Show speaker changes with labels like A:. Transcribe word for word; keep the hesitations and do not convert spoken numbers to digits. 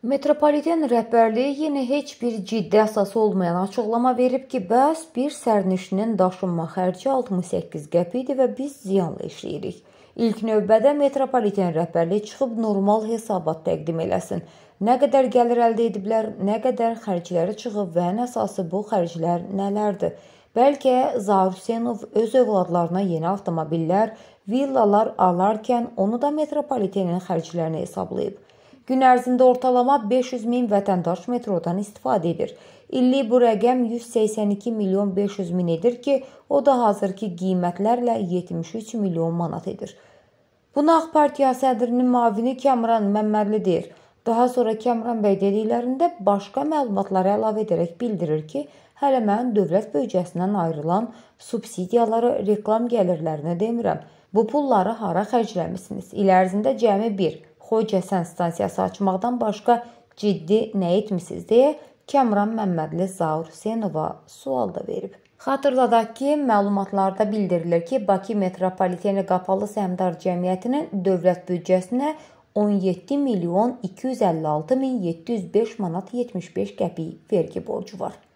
A: Metropoliten rəhbərliyi yenə heç bir ciddi əsası olmayan açıqlama verib ki, bəs bir sərnişinin daşınma xərci altmış səkkiz qəpikdir və biz ziyanla işləyirik. İlk növbədə metropoliten rəhbərliyi çıxıb normal hesabat təqdim eləsin. Nə qədər gəlir əldə ediblər, nə qədər xərcləri çıxıb və ən əsası bu xərclər nələrdir? Bəlkə Zaur Hüseynov öz övladlarına yeni avtomobillər, villalar alarkən onu da metropolitenin xərclərini hesablayıb. Gün ərzində ortalama beş yüz min vətəndaş metrodan istifadə edir. İllik bu rəqəm yüz səksən iki milyon beş yüz min edir ki, o da hazırki qiymətlərlə yetmiş üç milyon manat edir. Buna Ağ Partiya sədrinin müavini Kəmran Məmmədli deyir. Daha sonra Kəmran bəy dediklərində başqa məlumatları əlavə edərək bildirir ki, hələ mən dövlət büdcəsindən ayrılan subsidiyaları, reklam gəlirlərini demirəm. Bu pulları hara xərcləmisiniz? İl ərzində cəmi bir Xocasən stansiyası açmaqdan başqa ciddi nə etmisiniz deyə Kəmran Məmmədli Zaur Hüseynova sual da verib. Xatırladaq ki, məlumatlarda bildirilir ki, Bakı Metropoliteni Qapalı Səhmdar Cəmiyyətinin dövlət büdcəsinə on yeddi milyon iki yüz əlli altı min yeddi yüz beş manat yetmiş beş qəpik vergi borcu var.